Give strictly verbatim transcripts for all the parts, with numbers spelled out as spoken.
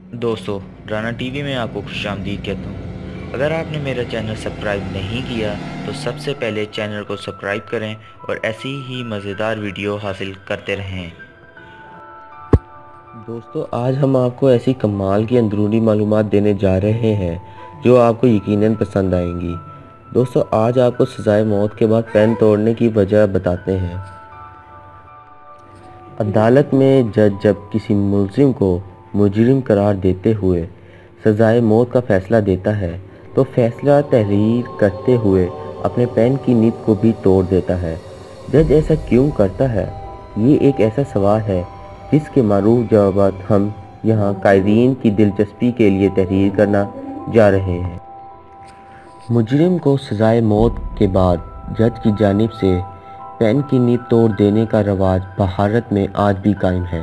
दोस्तों, राना टीवी में आपको खुशामदीद कहता हूँ। अगर आपने मेरा चैनल सब्सक्राइब नहीं किया तो सबसे पहले चैनल को सब्सक्राइब करें और ऐसी ही मज़ेदार वीडियो हासिल करते रहें। दोस्तों, आज हम आपको ऐसी कमाल की अंदरूनी मालूमात देने जा रहे हैं जो आपको यकीनन पसंद आएंगी। दोस्तों, आज आपको सज़ाए मौत के बाद पेन तोड़ने की वजह बताते हैं। अदालत में जज जब किसी मुलजिम को मुजरिम करार देते हुए सज़ाए मौत का फ़ैसला देता है तो फ़ैसला तहरीर करते हुए अपने पेन की निब को भी तोड़ देता है। जज ऐसा क्यों करता है? ये एक ऐसा सवाल है जिसके मारूफ जवाब हम यहाँ कायदीन की दिलचस्पी के लिए तहरीर करना जा रहे हैं। मुजरिम को सज़ाए मौत के बाद जज की जानिब से पेन की नीब तोड़ देने का रवाज भारत में आज भी कायम है,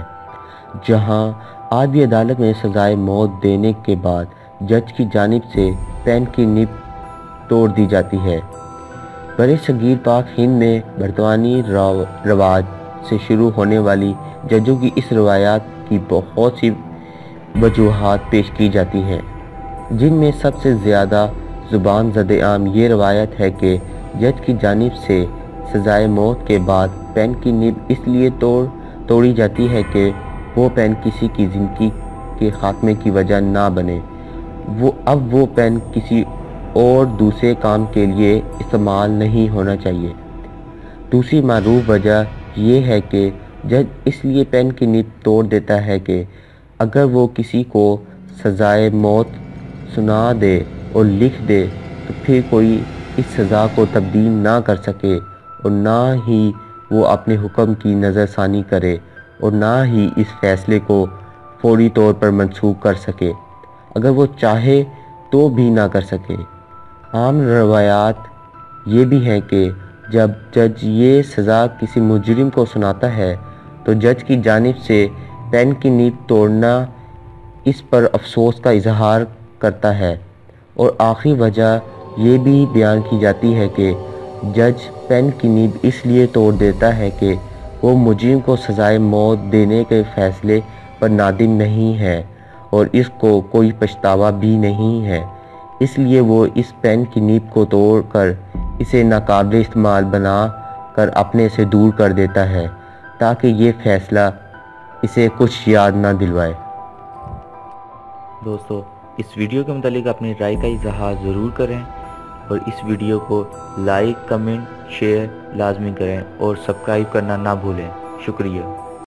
जहाँ आज भी अदालत में सज़ाए मौत देने के बाद जज की जानिब से पेन की नीब तोड़ दी जाती है। बड़े सगीर पाक हिंद में बरतानी रवाज से शुरू होने वाली जजों की इस रवायात की बहुत सी वजूहात पेश की जाती हैं, जिनमें सबसे ज़्यादा ज़ुबान ज़द आम ये रवायत है कि जज की जानिब से सज़ाए मौत के बाद पेन की नीब इसलिए तोड़ तोड़ी जाती है कि वो पेन किसी की ज़िंदगी के ख़ात्मे की वजह ना बने। वो अब वो पेन किसी और दूसरे काम के लिए इस्तेमाल नहीं होना चाहिए। दूसरी मारूफ वजह यह है कि जज इसलिए पेन की नीब तोड़ देता है कि अगर वो किसी को सज़ाए मौत सुना दे और लिख दे तो फिर कोई इस सज़ा को तब्दील ना कर सके और ना ही वो अपने हुक्म की नज़रसानी करे और ना ही इस फ़ैसले को फौरी तौर पर मनसूख कर सके, अगर वो चाहे तो भी ना कर सके। आम रवायात ये भी हैं कि जब जज ये सज़ा किसी मुजरिम को सुनाता है तो जज की जानिब से पेन की नीब तोड़ना इस पर अफसोस का इजहार करता है। और आखिरी वजह ये भी बयान की जाती है कि जज पेन की नीब इसलिए तोड़ देता है कि वो मुजरिम को सज़ाए मौत देने के फ़ैसले पर नादिम नहीं है और इसको कोई पछतावा भी नहीं है, इसलिए वो इस पेन की नीब को तोड़कर इसे नाकाबिल इस्तेमाल बना कर अपने से दूर कर देता है ताकि ये फ़ैसला इसे कुछ याद ना दिलवाए। दोस्तों, इस वीडियो के मुतालिक अपनी राय का इजहार ज़रूर करें और इस वीडियो को लाइक, कमेंट, शेयर लाजमी करें और सब्सक्राइब करना ना भूलें। शुक्रिया।